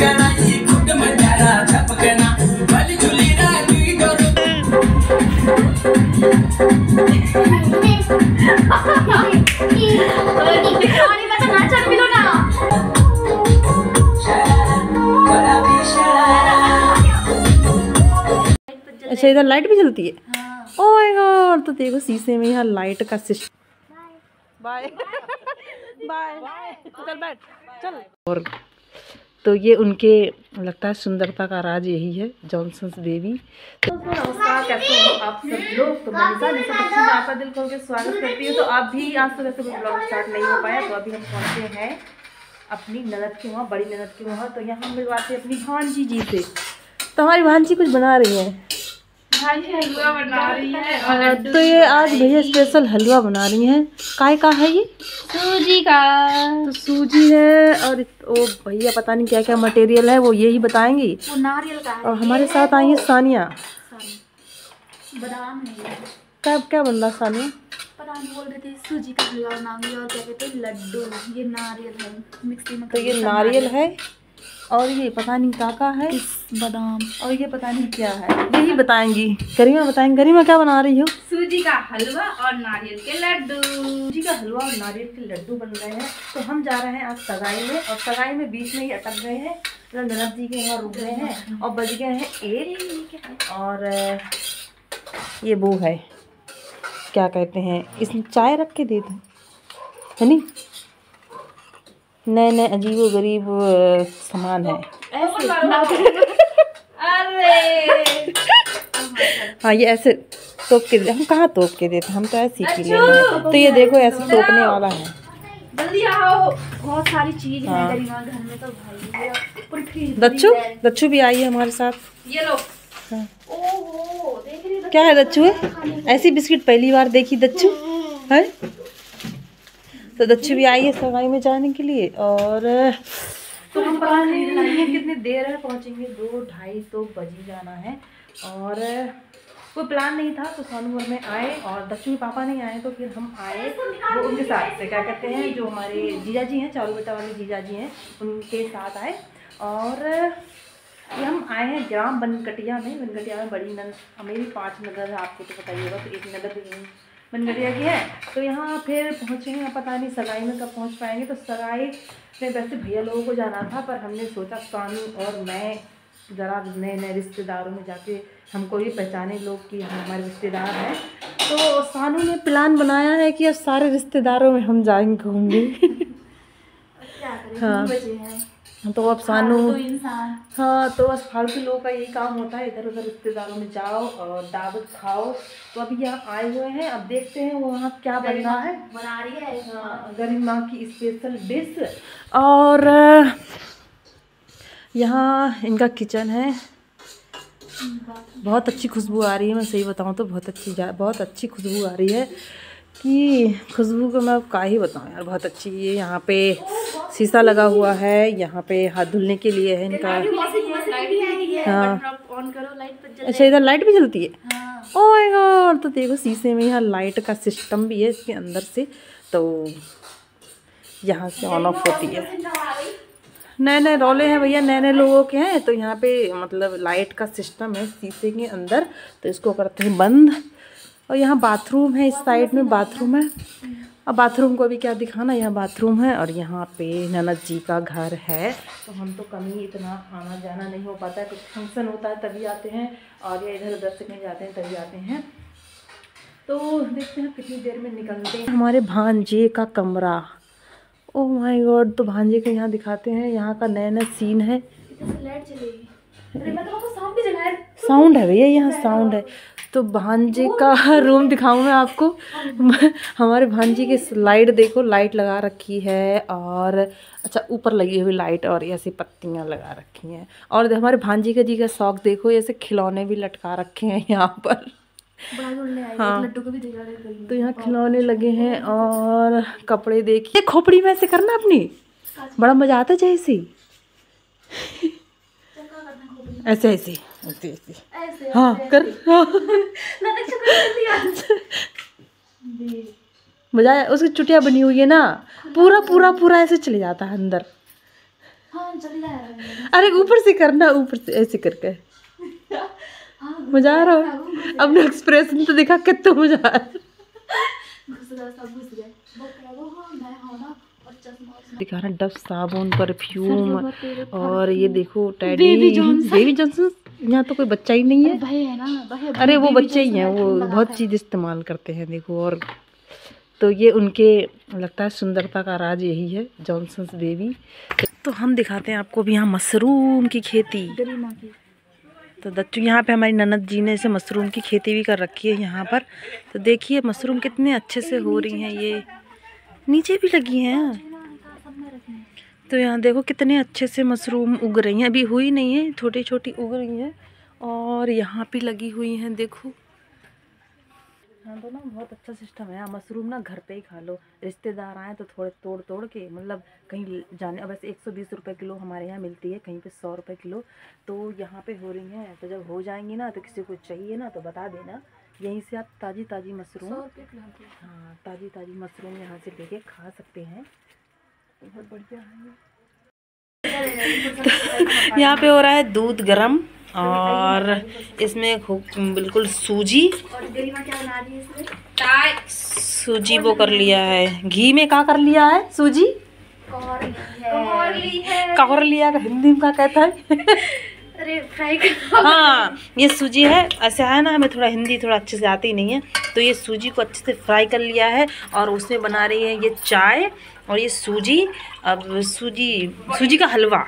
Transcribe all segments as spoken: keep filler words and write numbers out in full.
अच्छा इधर लाइट भी जलती है। हाँ। ओह माय गॉड, तो देखो शीशे में यहाँ लाइट का सिस्टम। बाय बाय चल बैठ चल। और तो ये उनके लगता है सुंदरता का राज यही है, जॉनसन्स बेबी। तो नमस्कार, कैसे हो आप सब लोग। तो मनीषा निशा बच्ची में आपका दिल खोल के स्वागत करती हूँ। तो आप भी आज सुबह से कोई ब्लॉग स्टार्ट नहीं हो पाया, तो अभी हम पहुँचे हैं अपनी ननद के वहाँ, बड़ी ननद के वहाँ। तो यहाँ हम मिलवाते अपनी भांजी जी से। तो हमारी भांजी कुछ बना रही है, हलवा बना रही है। और तो ये आज भैया स्पेशल हलवा बना रही हैं। काय का है ये? सूजी का। तो सूजी है और वो भैया पता नहीं क्या क्या मटेरियल है वो यही बताएंगी। वो नारियल का है। और हमारे साथ आई है सानिया। बादाम है। क्या क्या बन रहा सानिया? पता नहीं, बोल रही थी सूजी का हलवा बनाऊंगी और क्या कहते हैं लड्डू। ये नारियल है मिक्सी में। तो ये नारियल है और ये पता नहीं काका है बादाम, और ये पता नहीं क्या है, यही बताएंगी। गरिमा बताएंगी। गरिमा क्या बना रही हो? सूजी का हलवा और नारियल के लड्डू। सूजी का हलवा और नारियल के लड्डू बन रहे हैं। तो हम जा रहे हैं आज सगाई में, और सगाई में बीच में ही अटक गए हैं, मतलब ननद जी के यहाँ रुक गए हैं और बज गए हैं एक। और ये वो है क्या कहते हैं, इसमें चाय रख के देते है नहीं, नए नए अजीबो गरीब सामान है। अरे हाँ ये ऐसे तोप के, हम कहाँ तोप के देते, हम तो ऐसे ही पी लेते हैं। तो ये देखो ऐसे तोपने वाला है। जल्दी आओ, बहुत सारी चीज है घर में। तो भाई दच्चू दच्चू भी आई है हमारे साथ। ये लो। हाँ। ओहो देख रही क्या है दच्चू है? ऐसी बिस्किट पहली बार देखी दच्चू है। तो दच्चू भी आई है सगाई में जाने के लिए। और तो हम पता नहीं कितनी देर है पहुंचेंगे, दो ढाई तो बज ही जाना है। और कोई प्लान नहीं था तो सानूवर में आए, और दच्चू के पापा नहीं आए तो फिर हम आए वो उनके साथ से, क्या कहते हैं जो हमारे जीजा जी हैं, चारू बेटा वाले जीजा जी हैं, उनके साथ आए। और ये हम आए हैं ग्राम बनकटिया में। बनकटिया में बड़ी नंद, मेरी पाँच नंदर है, आपको तो पता ही होगा। तो एक नंदर बनगटिया की है। तो यहाँ फिर पहुँचे हैं, पता नहीं सगाई में कब पहुँच पाएंगे। तो सगाई में वैसे भैया लोगों को जाना था, पर हमने सोचा सानू और मैं ज़रा नए नए रिश्तेदारों में जाके, हमको ये पहचाने लोग कि हम हमारे रिश्तेदार हैं। तो सानू ने प्लान बनाया है कि अब सारे रिश्तेदारों में हम जाएंगे घूमने। हाँ तो अब सानू हाँ तो बस फालतू लोगों का यही काम होता है, इधर उधर रिश्तेदारों में जाओ और दावत खाओ। तो अभी यहाँ आए हुए हैं, अब देखते हैं वहाँ क्या बन रहा है, बना रही है हाँ गरिमा की स्पेशल डिश। और यहाँ इनका किचन है, बहुत अच्छी खुशबू आ रही है। मैं सही बताऊँ तो बहुत अच्छी बहुत अच्छी खुशबू आ रही है कि खुशबू को मैं क्या ही बताऊँ यार, बहुत अच्छी। ये यहाँ पे शीशा लगा हुआ है, यहाँ पे हाथ धुलने के लिए है इनका। हाँ अच्छा इधर लाइट भी जलती है। ओह माय गॉड, तो देखो शीशे में यहाँ लाइट का सिस्टम भी है इसके अंदर से, तो यहाँ से ऑन ऑफ होती है। नए नए रोले हैं भैया, नए नए लोगों के हैं। तो यहाँ पे मतलब लाइट का सिस्टम है शीशे के अंदर, तो इसको करते हैं बंद। और यहाँ बाथरूम है, इस साइड में बाथरूम है। अब बाथरूम को अभी क्या दिखाना, यहाँ बाथरूम है। और यहाँ पे ननद जी का घर है। तो हम तो कम ही इतना आना जाना नहीं हो पाता है, कुछ फंक्शन होता है तभी आते हैं, और या इधर उधर से कहीं जाते हैं तभी आते हैं। तो देखते हैं कितनी देर में निकलते हैं। हमारे भांजे का कमरा, ओह माय गॉड। तो भांजे के यहाँ दिखाते हैं, यहाँ का नया नया सीन है। लाइट चलेगी, साउंड है भैया, यहाँ साउंड है। तो भांजे का रूम दिखाऊं मैं आपको। हमारे भांजी की लाइट देखो, लाइट लगा रखी है, और अच्छा ऊपर लगी हुई लाइट, और ऐसे पत्तियां लगा रखी हैं। और हमारे भांजी का जी का शौक देखो, ऐसे खिलौने भी लटका रखे हैं यहाँ पर। हाँ तो यहाँ खिलौने लगे हैं, और कपड़े देखिए। खोपड़ी में ऐसे करना अपनी, बड़ा मजा आता है जैसे ऐसे ऐसे ऐसे ऐसे हाँ कर मजा। उसकी चुटिया बनी हुई है ना, पूरा पूरा पूरा ऐसे चले जाता है अंदर। अरे ऊपर से करना, ऊपर से ऐसे करके मजा आ रहा हो। अपना एक्सप्रेशन तो दिखा, कितना मजा आ रहा। दिखा रहा डव साबुन, परफ्यूम, और ये देखो टेडी बेबी जॉनसन। यहाँ तो कोई बच्चा ही नहीं है, भाई है ना, भाई। अरे वो बच्चे ही हैं, वो बहुत चीज इस्तेमाल करते हैं देखो। और तो ये उनके लगता है सुंदरता का राज यही है, जॉनसन्स बेबी। तो हम दिखाते हैं आपको भी यहाँ मशरूम की खेती। तो दच्चू यहाँ पे हमारी ननद जी ने इसे मशरूम की खेती भी कर रखी है यहाँ पर। तो देखिए मशरूम कितने अच्छे से हो रही हैं, ये नीचे भी लगी हैं। तो यहाँ देखो कितने अच्छे से मशरूम उग रही हैं, अभी हुई नहीं है, छोटी छोटी उग रही हैं। और यहाँ पे लगी हुई हैं देखो। यहाँ तो ना बहुत अच्छा सिस्टम है, यहाँ मशरूम ना घर पे ही खा लो। रिश्तेदार आए तो थोड़े तोड़ तोड़ के, मतलब कहीं जाने, वैसे एक सौ बीस रुपये किलो हमारे यहाँ मिलती है, कहीं पे सौ रुपये किलो। तो यहाँ पे हो रही हैं, तो जब हो जाएंगी ना तो किसी को चाहिए ना तो बता देना, यहीं से आप ताज़ी ताज़ी मशरूम, हाँ ताज़ी ताज़ी मशरूम यहाँ से लेके खा सकते हैं। बहुत बढ़िया है। यहाँ पे हो रहा है दूध गरम, और इसमें बिल्कुल सूजी, सूजी वो कर लिया है, घी में क्या कर लिया है, सूजी कहर लिया, हिंदी में क्या कहता है? अरे फ्राई हाँ ये सूजी है। ऐसा है ना, हमें थोड़ा हिंदी थोड़ा अच्छे से आती नहीं है, तो ये सूजी को अच्छे से फ्राई कर लिया है और उसमें बना रही है ये चाय और ये सूजी। अब सूजी सूजी का हलवा।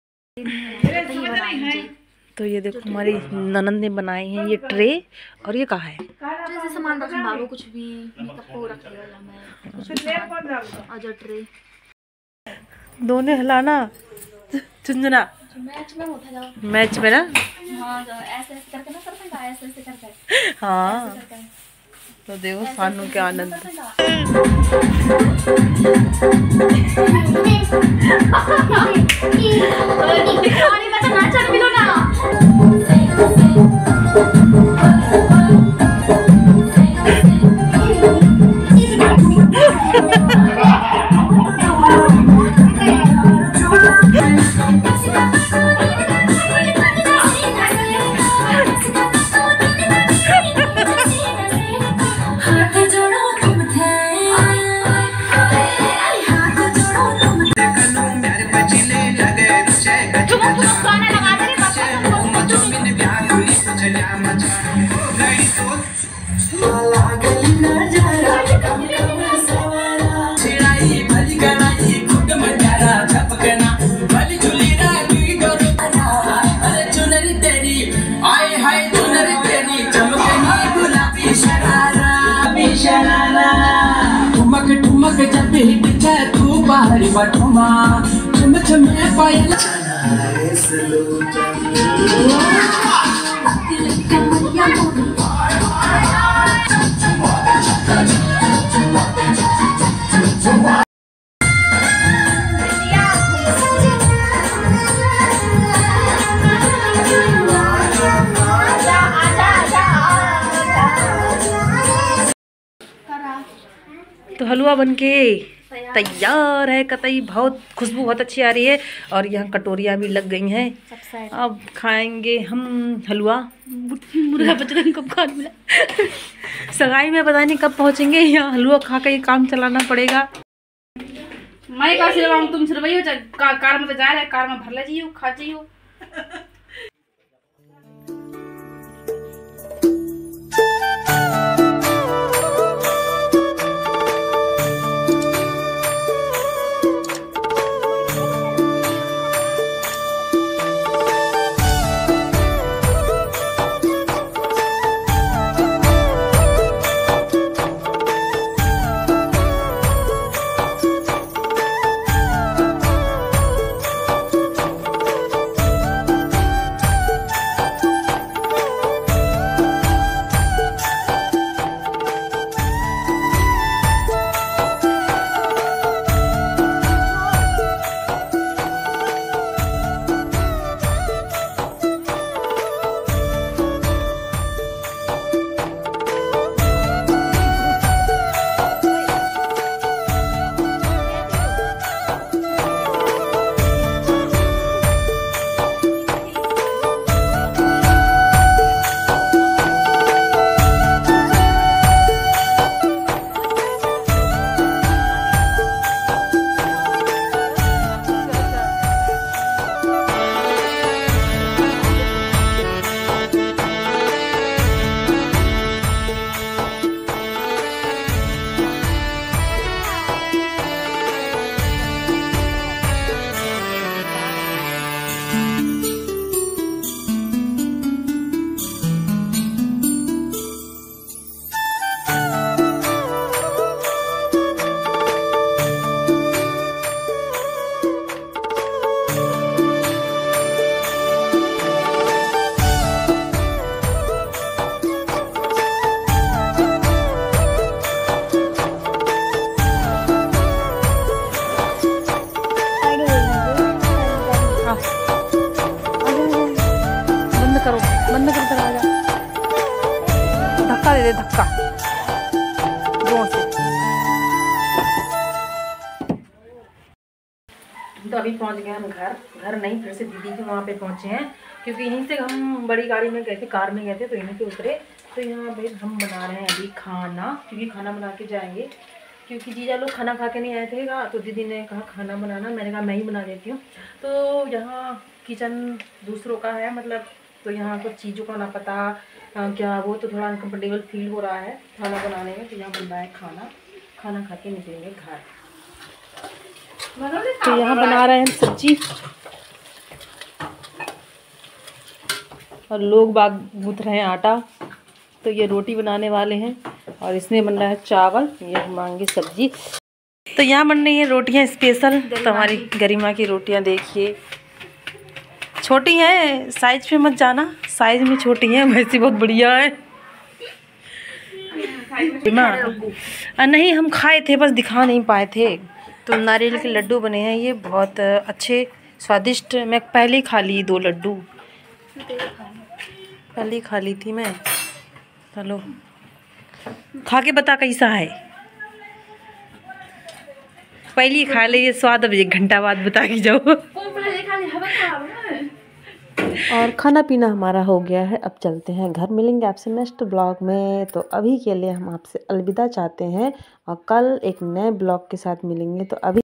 तो ये देखो हमारी ननंद ने बनाई है ये ट्रे, और ये कहाँ है, जैसे सामान रखने वालों कुछ भी मेकअप को रख लिया मैं ट्रे। दोनों हिलाना चुंजना मैच में होता जाओ, मैच में ना, हाँ ऐसे ऐसे करके ना करते हैं, ऐसे ऐसे करके, हाँ तो देखो सानू के आनंद। तू बाहरी बटुमा चुम चुम पायल तो हलवा बनके तैयार है कतई, बहुत खुशबू बहुत अच्छी आ रही है। और यहाँ कटोरियाँ भी लग गई हैं, अब खाएंगे हम हलवा। मुर्गा बचका कब खाने मिला सगाई में पता नहीं कब पहुँचेंगे, यहाँ हलवा खा के काम चलाना पड़ेगा। मैं का सिलवाऊं, तुम सिलवाइयो, कार में तो जा रहा है, कार में भर ले जाइयो, खा जाइयो। हाँ बंद करो, बंद करो दरवाजा, धक्का दे दे, धक्का जोर से। तो अभी पहुंच गए हम घर। घर नहीं, फिर से दीदी के वहाँ पे पहुंचे हैं, क्योंकि यहीं से हम बड़ी गाड़ी में गए थे, कार में गए थे, तो यहीं पे उतरे। तो यहाँ पे हम बना रहे हैं अभी खाना, क्योंकि खाना बना के जाएंगे, क्योंकि जीजा लोग खाना खा के नहीं आए थे ना, तो दीदी ने कहा खाना बनाना, मैंने कहा मैं ही बना देती हूँ। तो यहाँ किचन दूसरों का है मतलब, तो यहाँ कुछ चीज़ों का ना पता आ, क्या वो, तो थोड़ा अनकम्फर्टेबल फील हो रहा है खाना बनाने में। तो यहाँ बन रहा है खाना, खाना खा के निकलेंगे घर। तो यहाँ बना रहे हैं सब्जी, और लोग बाग गूंथ रहे हैं आटा। तो ये रोटी बनाने वाले हैं, और इसमें बन रहा है चावल, ये मांगे सब्जी। तो यहाँ बन रही है रोटियाँ स्पेशल। तो हमारी गरिमा की रोटियाँ देखिए, छोटी हैं, साइज पे मत जाना, साइज में छोटी हैं, वैसे बहुत बढ़िया है। नहीं हम खाए थे, बस दिखा नहीं पाए थे। तो नारियल के लड्डू बने हैं, ये बहुत अच्छे स्वादिष्ट। मैं पहले ही खा ली दो लड्डू, पहले ही खा ली थी मैं। चलो खा के बता कैसा है, पहले ही खा ले, ये स्वाद अब एक घंटा बाद बता के जाओ। और खाना पीना हमारा हो गया है, अब चलते हैं घर। मिलेंगे आपसे नेक्स्ट ब्लॉग में। तो अभी के लिए हम आपसे अलविदा चाहते हैं, और कल एक नए ब्लॉग के साथ मिलेंगे। तो अभी